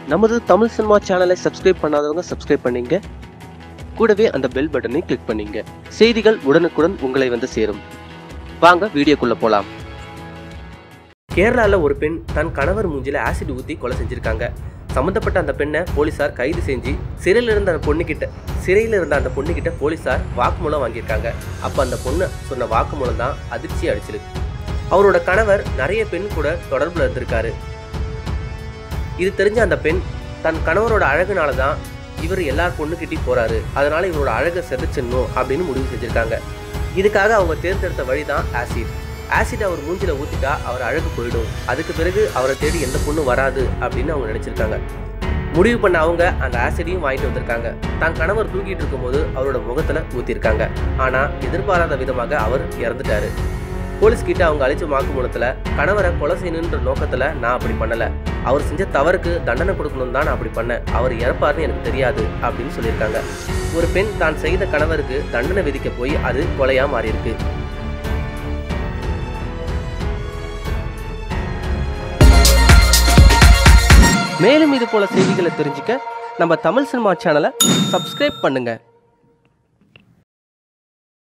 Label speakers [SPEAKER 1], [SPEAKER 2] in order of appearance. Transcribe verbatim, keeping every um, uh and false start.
[SPEAKER 1] நமது தமிழ் சினிமா சேனலை சப்ஸ்கிரைப் பண்ணாதவங்க சப்ஸ்கிரைப் பண்ணீங்க, கூடவே அந்த பெல் பட்டனை கிளிக் பண்ணீங்க. செய்திகள் உடனுக்குடன் உங்களை வந்து சேரும். வாங்க வீடியோக்குள்ள போலாம். கேரளாவில் ஒரு பெண் தன் கணவர் மூஞ்சில ஆசிட் ஊற்றி கொலை செஞ்சிருக்காங்க. சம்மந்தப்பட்ட அந்த பெண்ணை போலீசார் கைது செஞ்சு சிறையில் இருந்த அந்த பொண்ணுக்கிட்ட சிறையில் இருந்த அந்த பொண்ணுக்கிட்ட போலீசார் வாக்குமூலம் வாங்கியிருக்காங்க. அப்போ அந்த பொண்ணு சொன்ன வாக்குமூலம் தான் அதிர்ச்சி அடிச்சிருக்கு. அவரோட கணவர் நிறைய பெண் கூட தொடர்பில் இருந்திருக்காரு. இது தெரிஞ்ச அந்த பெண் தன் கணவரோட அழகுனால தான் இவர் எல்லா பொண்ணுக்கிட்டையும் போறாரு, அதனால இவரோட அழகை செதுச்சிடணும் அப்படின்னு முடிவு செஞ்சிருக்காங்க. இதுக்காக அவங்க தேர்ந்தெடுத்த வழி தான் ஆசிட். ஆசிட் அவர் மூஞ்சில ஊத்திட்டா அவர் அழகு போயிடும், அதுக்கு பிறகு அவரை தேடி எந்த பொண்ணும் வராது அப்படின்னு அவங்க நினைச்சிருக்காங்க. முடிவு பண்ண அவங்க அந்த ஆசிடையும் வாங்கிட்டு வந்திருக்காங்க. தான் கணவர் தூக்கிட்டு இருக்கும்போது அவரோட முகத்துல ஊத்திருக்காங்க. ஆனா எதிர்பாராத விதமாக அவர் இறந்துட்டாரு. போலீஸ் கிட்ட அவங்க அழிச்ச வாக்குமூலத்துல கணவரை கொலை செய்யணுன்ற நோக்கத்துல நான் அப்படி பண்ணல, அவர் செஞ்ச தவறுக்கு தண்டனை கொடுக்கணும் தான் நான் அப்படி பண்ணேன், அவர் இறப்பாருன்னு எனக்கு தெரியாது அப்படின்னு சொல்லியிருக்காங்க. ஒரு பெண் தான் செய்த கணவருக்கு தண்டனை விதிக்க போய் அது கொலையா மாறி இருக்கு. மேலும் இது போல செய்திகளை தெரிஞ்சுக்க நம்ம தமிழ் சினிமா சேனலை சப்ஸ்கிரைப் பண்ணுங்க.